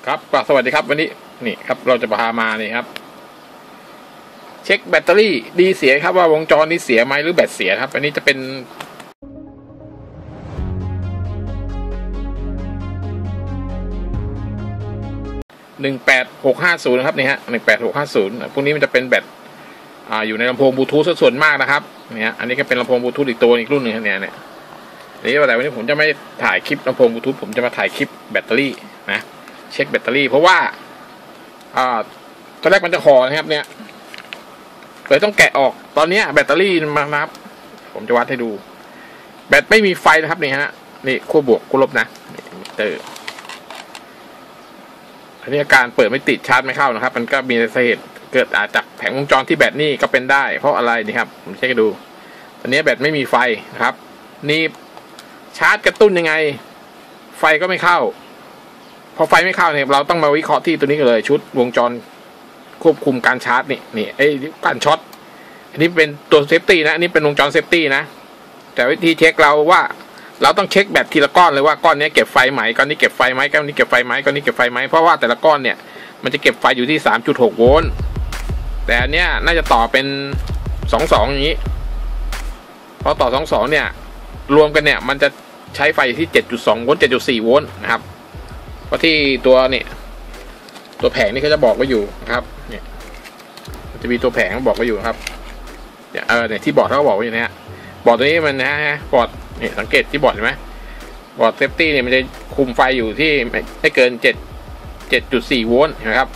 ครับสวัสดีครับวันนี้นี่ครับเราจะพามานี่ครับเช็คแบตเตอรี่ดีเสียครับว่าวงจรนี้เสียไหมหรือแบตเสียครับอันนี้จะเป็น18650นะครับนี่ฮะ18650พวกนี้มันจะเป็นแบตอยู่ในลำโพงบลูทูธส่วนมากนะครับเนี่ยอันนี้ก็เป็นลำโพงบลูทูธอีกตัวอีกรุ่นหนึ่งเนี่ยนี่แต่วันนี้ผมจะไม่ถ่ายคลิปลำโพงบลูทูธผมจะมาถ่ายคลิปแบตเตอรี่นะเช็คแบตเตอรี่เพราะว่าตอนแรกมันจะคอนะครับเนี่ยเลยต้องแกะออกตอนนี้แบตเตอรี่มานะครับผมจะวัดให้ดูแบตไม่มีไฟนะครับนี่ฮะนี่ขั้วบวกขั้วลบนะมิเตอร์อันนี้อาการเปิดไม่ติดชาร์จไม่เข้านะครับมันก็มีสาเหตุเกิดอาจจากแผงวงจรที่แบตนี่ก็เป็นได้เพราะอะไรนี่ครับผมเช็คให้ดูตอนนี้แบตไม่มีไฟนะครับนี่ชาร์จกระตุ้นยังไงไฟก็ไม่เข้าพอไฟไม่เข้าเนี่ยเราต้องมาวิเคราะห์ที่ตัวนี้กันเลยชุดวงจรควบคุมการชาร์จนี่ไอ้การช็อตอันนี้เป็นตัวเซฟตี้นะอันนี้เป็นวงจรเซฟตี้นะแต่วิธีเช็คเราว่าเราต้องเช็คแบตทีละก้อนเลยว่าก้อนนี้เก็บไฟไหมก้อนนี้เก็บไฟไหมก้อนนี้เก็บไฟไหมก้อนนี้เก็บไฟไหมเพราะว่าแต่ละก้อนเนี่ยมันจะเก็บไฟอยู่ที่ 3.6 โวลต์แต่อันเนี้ยน่าจะต่อเป็น22อย่างนี้พอต่อ22เนี่ยรวมกันเนี่ยมันจะใช้ไฟที่ 7.2 โวลต์ 7.4 โวลต์นะครับเพราะที่ตัวเนี่ยตัวแผงนี่เขาจะบอกไว้อยู่นะครับเนี่ยมันจะมีตัวแผงบอกไว้อยู่ครับเนี่ยที่บอร์ดเขาบอกไว้อยู่นะฮะบอร์ดตัวนี้มันนะฮะบอร์ดนี่สังเกตที่บอร์ดเห็นไหมบอร์ดเซฟตี้เนี่ยมันจะคุมไฟอยู่ที่ไม่เกิน 7.4 โวลต์นะครับ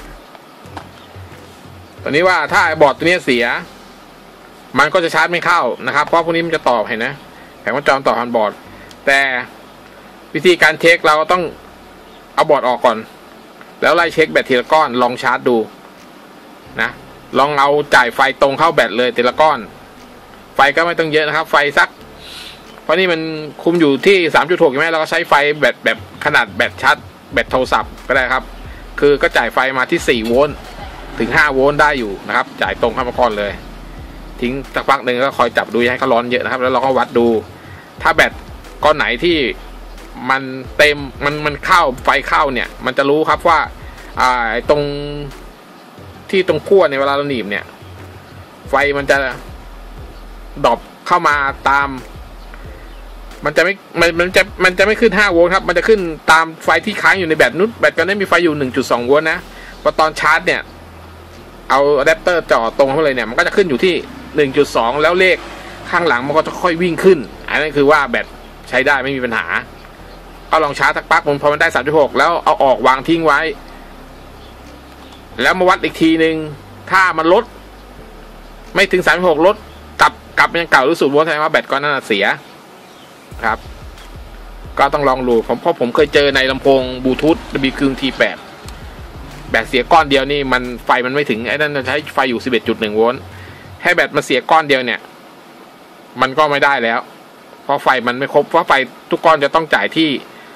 ตอนนี้ว่าถ้าบอร์ดตัวนี้เสียมันก็จะชาร์จไม่เข้านะครับเพราะพวกนี้มันจะต่อเห็นนะแผงวงจรต่อผ่านบอร์ดแต่วิธีการเช็คเราต้องเอาบอร์ดออกก่อนแล้วไล่เช็คแบตทีละก้อนลองชาร์จดูนะลองเอาจ่ายไฟตรงเข้าแบตเลยทีละก้อนไฟก็ไม่ต้องเยอะนะครับไฟสักเพราะนี่มันคุมอยู่ที่ 3.6 ใช่ไหมเราก็ใช้ไฟแบบขนาดแบตชาร์จแบตโทรศัพท์ก็ได้ครับคือก็จ่ายไฟมาที่4โวลต์ถึง5โวลต์ได้อยู่นะครับจ่ายตรงเข้ามาก่อนเลยทิ้งสักพักหนึ่งก็คอยจับดูให้เขาร้อนเยอะนะครับแล้วเราก็วัดดูถ้าแบตก้อนไหนที่มันเต็มมันเข้าไฟเข้าเนี่ยมันจะรู้ครับว่าตรงที่ตรงขั้วในเวลาเราหนีบเนี่ยไฟมันจะดรอปเข้ามาตามมันจะไม่ขึ้น5โวลต์ครับมันจะขึ้นตามไฟที่ค้างอยู่ในแบตนุ๊แบตก็ได้มีไฟอยู่ 1.2 โวลต์นะพอตอนชาร์จเนี่ยเอาอะแดปเตอร์จ่อตรงเข้าไปเลยเนี่ยมันก็จะขึ้นอยู่ที่ 1.2 แล้วเลขข้างหลังมันก็จะค่อยวิ่งขึ้นอันนั้นคือว่าแบตใช้ได้ไม่มีปัญหาเอาลองชาร์จสักพักพอมันได้ 3.6 แล้วเอาออกวางทิ้งไว้แล้วมาวัดอีกทีหนึ่งถ้ามันลดไม่ถึง 3.6 ลดกลับยังเก่าหรือ0 โวลต์แสดงว่าแบตก้อนนั้นเสียครับก็ต้องลองดูเพราะผมเคยเจอในลำโพงบลูทูธ WQT8 แบตเสียก้อนเดียวนี่มันไฟมันไม่ถึงไอ้นั่นใช้ไฟอยู่ 11.1 โวลต์ให้แบตมาเสียก้อนเดียวเนี่ยมันก็ไม่ได้แล้วเพราะไฟมันไม่ครบเพราะไฟทุกก้อนจะต้องจ่ายที่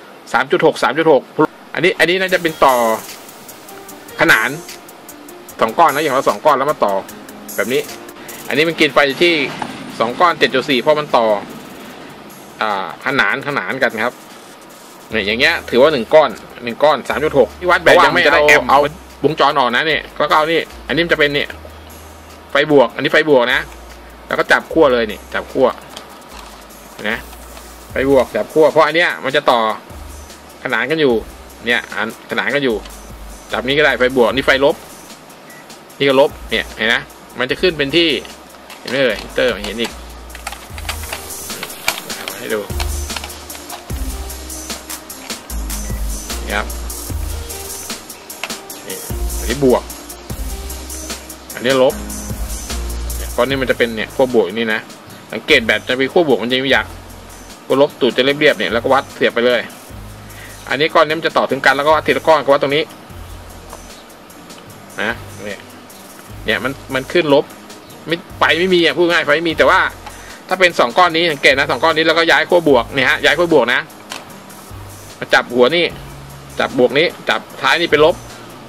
3.6 อันนี้น่าจะเป็นต่อขนาน2ก้อนนะอย่างละ2ก้อนแล้วมาต่อแบบนี้อันนี้มันกินไฟที่2ก้อน 7.4 เพราะมันต่อขนานกันครับเนี่ยอย่างเงี้ยถือว่า1ก้อน 3.6 ที่วัดแบตยังไม่เอาวงจรออกนะเนี่ยแล้วก็เอานี่อันนี้มันจะเป็นเนี่ยไฟบวกอันนี้ไฟบวกนะแล้วก็จับขั้วเลยนี่จับขั้วนะไฟบวกจับขั้วเพราะอันเนี้ยมันจะต่อขนานกันอยู่เนี่ยขนานกันอยู่จับนี้ก็ได้ไฟบวกนี่ไฟลบนี่ก็ลบเนี่ยเห็นนะมันจะขึ้นเป็นที่เห็นไหมเอ่ยเตอร์เห็นอีกให้ดูครับอันนี้บวกอันนี้ลบเพราะนี่มันจะเป็นเนี่ยขั้วบวกนี่นะสังเกตแบตจะมีขั้วบวกมันจะมีหยักขั้วลบตูดจะเรียบๆเนี่ยแล้วก็วัดเสียบไปเลยอันนี้ก้อนนี้มันจะต่อถึงกันแล้วก็วัดทีละก้อนก็วัดตรงนี้นะเนี่ยมันขึ้นลบไม่มีพูดง่ายไฟไม่มีแต่ว่าถ้าเป็น2ก้อนนี้สังเกตนะ2ก้อนนี้แล้วก็ย้ายขั้วบวกเนี่ยฮะย้ายขั้วบวกนะมาจับหัวนี่จับบวกนี้จับท้ายนี่เป็นลบ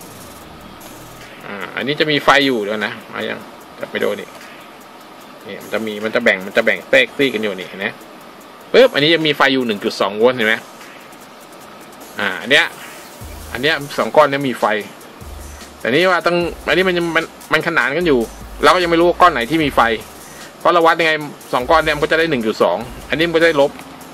อันนี้จะมีไฟอยู่เดี๋ยวนะมายังจับไปโดนนี่มันจะแบ่งเตกซี่กันอยู่นี่เห็นไหมปึ๊บอันนี้จะมีไฟอยู่ 1.2 โวลต์เห็นไหมอันเนี้ยอันนี้2ก้อนนี้มีไฟแต่นี้ว่าต้องอันนี้มันขนานกันอยู่เราก็ยังไม่รู้ว่าก้อนไหนที่มีไฟเพราะเราวัดยังไง2ก้อนเนี่ยมันก็จะได้ 1.2 อันนี้มันก็ได้ลบ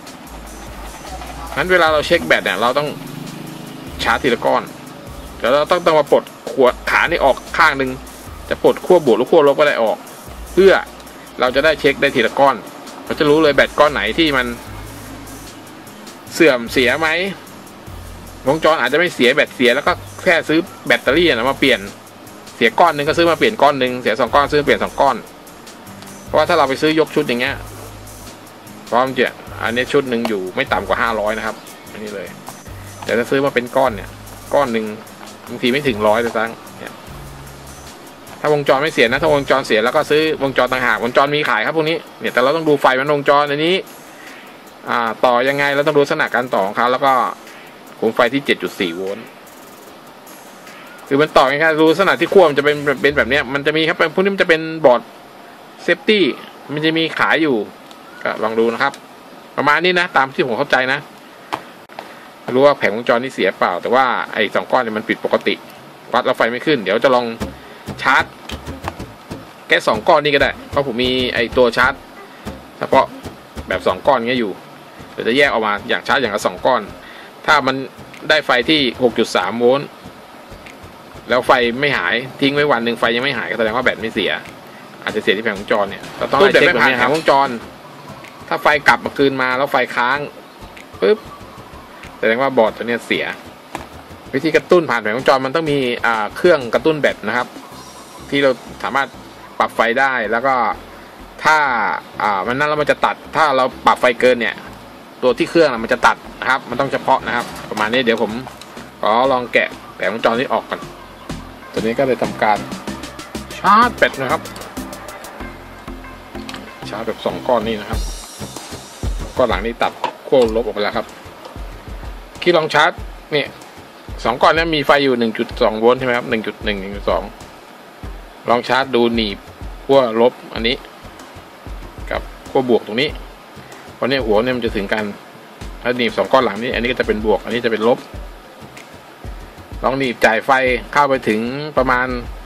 งั้นเวลาเราเช็คแบตเนี่ยเราต้องชาร์จทีละก้อนเดี๋ยวเราต้องมาปลดขั้วขานี่ออกข้างหนึ่งจะปลดขั้วบวกหรือขั้วลบก็ได้ออกเพื่อเราจะได้เช็คได้ทีละก้อนเราจะรู้เลยแบตก้อนไหนที่มันเสื่อมเสียไหมวงจรอาจจะไม่เสียแบตเสียแล้วก็แค่ซื้อแบตเตอรี่นะมาเปลี่ยนเสียก้อนหนึ่งก็ซื้อมาเปลี่ยนก้อนหนึ่งเสีย2ก้อนซื้อเปลี่ยน2ก้อนเพราะว่าถ้าเราไปซื้อยกชุดอย่างเงี้ยพร้อมจะอันนี้ชุดหนึ่งอยู่ไม่ต่ำกว่า500นะครับอันนี้เลยแต่ถ้าซื้อมาเป็นก้อนเนี่ยก้อนหนึ่งบางทีไม่ถึง100เลยตั้งเนี่ยถ้าวงจรไม่เสียนะถ้าวงจรเสียแล้วก็ซื้อวงจรต่างหากวงจรมีขายครับพวกนี้เนี่ยแต่เราต้องดูไฟมันวงจรอันนี้ต่อยังไงเราต้องดูลักษณะการต่อของเขาแล้วก็ขุมไฟที่ 7.4 โวลต์คือมันต่อง่ายๆดูลักษณะที่ขั้วมันจะเป็นแบบนี้มันจะมีครับพวกนี้มันจะเป็นบอร์ดเซฟตี้มันจะมีขายอยู่ก็ลองดูนะครับประมาณนี้นะตามที่ผมเข้าใจนะไม่รู้ว่าแผงวงจรนี่เสียเปล่าแต่ว่าไอ้2ก้อนเนี่ยมันผิดปกติวัดแล้วไฟไม่ขึ้นเดี๋ยวจะลองชาร์จแค่2ก้อนนี้ก็ได้เพราะผมมีไอ้ตัวชาร์จเฉพาะแบบ2ก้อนนี้อยู่เดี๋ยวจะแยกออกมาอย่างชาร์จอย่างละ2ก้อนถ้ามันได้ไฟที่ 6.3 โวลต์แล้วไฟไม่หายทิ้งไว้วันหนึ่งไฟยังไม่หายก็แสดงว่าแบตไม่เสียอาจจะเสียที่แผงวงจรเนี่ยเราต้องเช็คแบบนี้ครับแผงวงจรถ้าไฟกลับมาคืนมาแล้วไฟค้างปึ๊บแสดงว่าบอร์ดตัวนี้เสียวิธีกระตุ้นผ่านแผงวงจรมันต้องมีเครื่องกระตุ้นแบตนะครับที่เราสามารถปรับไฟได้แล้วก็ถ้ามันนั่นแล้วมันจะตัดถ้าเราปรับไฟเกินเนี่ยตัวที่เครื่องมันจะตัดนะครับมันต้องเฉพาะนะครับประมาณนี้เดี๋ยวผมขอลองแกะแผงวงจรนี้ออกก่อนตัวนี้ก็เลยทำการชาร์จแบตนะครับชาร์จแบบ2ก้อนนี้นะครับก้อนหลังนี้ตัดขั้วลบออกไปแล้วครับที่ลองชาร์จเนี่ย2ก้อนนี้มีไฟอยู่ 1.2 โวลต์ใช่ไหมครับ 1.1 1.2 ลองชาร์จดูหนีบขั้วลบอันนี้กับขั้วบวกตรงนี้เพราะเนี่ยหัวเนี่ยมันจะถึงกันถ้าหนีบ2ก้อนหลังนี้อันนี้ก็จะเป็นบวกอันนี้จะเป็นลบลองหนีบจ่ายไฟเข้าไปถึงประมาณ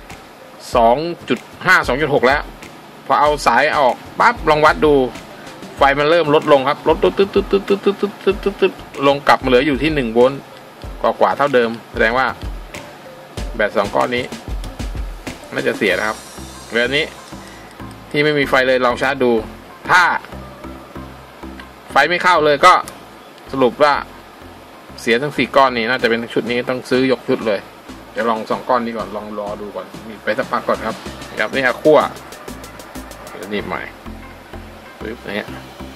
2.5 2.6 แล้วพอเอาสายออกปั๊บลองวัดดูไฟมันเริ่มลดลงครับลดตึ๊ดลงกลับมาเหลืออยู่ที่1 โวลต์กว่าเท่าเดิมแสดงว่าแบต2ก้อนนี้น่าจะเสียนะครับเรื่องนี้ที่ไม่มีไฟเลยลองชาร์จดูถ้าไฟไม่เข้าเลยก็สรุปว่าเสียทั้ง4ก้อนนี้น่าจะเป็นชุดนี้ต้องซื้อยกชุดเลยเดี๋ยวลอง2ก้อนนี้ก่อนลองรอดูก่อนมีไปสักพักก่อนครับนี่ฮะขั้วหนีบใหม่ปึ๊บเนี่ย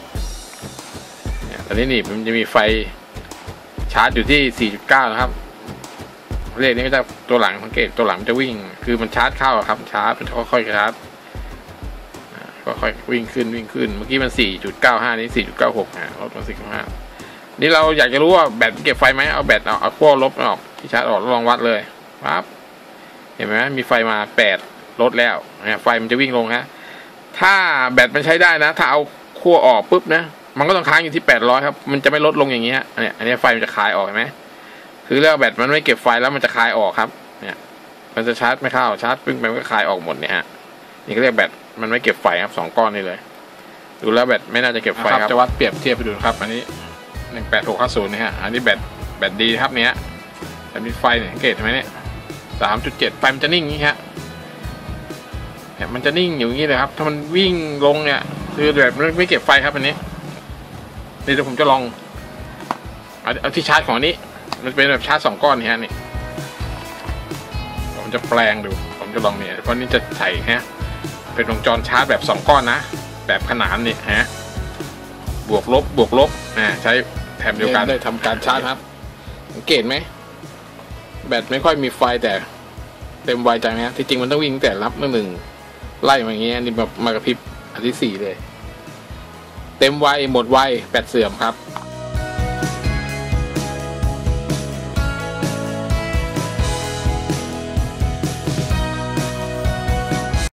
ตอนนี้หนีบมันจะมีไฟชาร์จอยู่ที่ 4.9 นะครับเลขนี้ก็จะตัวหลังสังเกตตัวหลังจะวิ่งคือมันชาร์จเข้าครับชาร์จเป็นค่อยๆชาร์จก็ค่อยวิ่งขึ้นเมื่อกี้มัน 4.95 นี้ 4.96 ลดมา 4.5 นี่เราอยากจะรู้ว่าแบตเก็บไฟไหมเอาแบตเอาขั้วลบออกที่ชาร์จออกลองวัดเลยปั๊บเห็นไหมมีไฟมา8ลดแล้วไฟมันจะวิ่งลงฮะถ้าแบตมันใช้ได้นะถ้าเอาขั้วออกปุ๊บนะมันก็ต้องค้างอยู่ที่800ครับมันจะไม่ลดลงอย่างนี้ฮะเนี่ยอันนี้ไฟมันจะคลายออกเห็นไหมคือเรื่องแบตมันไม่เก็บไฟแล้วมันจะคลายออกครับเนี่ยมันจะชาร์จไม่เข้าชาร์จปึ้งไปมันก็คลายออกหมดเนี่ยฮะนี่ก็เรียกแบตมันไม่เก็บไฟครับ2ก้อนนี่เลยดูแล้วแบตไม่น่าจะเก็บไฟครับจะวัดเปรียบเทียบไปดูครับอันนี้18650นี่ฮะอันนี้แบตดีครับเนี้ยแต่มีไฟเนี่ยสังเกตเห็นไหมเนี่ย 3.7 ไฟมันจะนิ่งอย่างนี้ฮะเนี่ยมันจะนิ่งอยู่อย่างนี้เลยครับถ้ามันวิ่งลงเนี่ยคือแบบไม่เก็บไฟครับอันนี้เดี๋ยวผมจะลองเอาที่ชาร์จของอันนี้มันเป็นแบบชาร์จ2ก้อนนี่ฮะนี่ผมจะแปลงดูผมจะลองเนี่ยเพราะนี้จะใส่ฮะเป็นวงจรชาร์จแบบ2ก้อนนะแบบขนานนี่ฮะบวกลบใช้แถมเดียวกันได้ทำการชาร์จครับสังเกตไหมแบตไม่ค่อยมีไฟแต่เต็มไวจังนะที่จริงมันต้องวิ่งแต่รับเมื่อ1ไล่มาอย่างเงี้ยนี่แบบมากระพริบอันที่4เลยเต็มไวหมดไวแบตเสื่อมครับ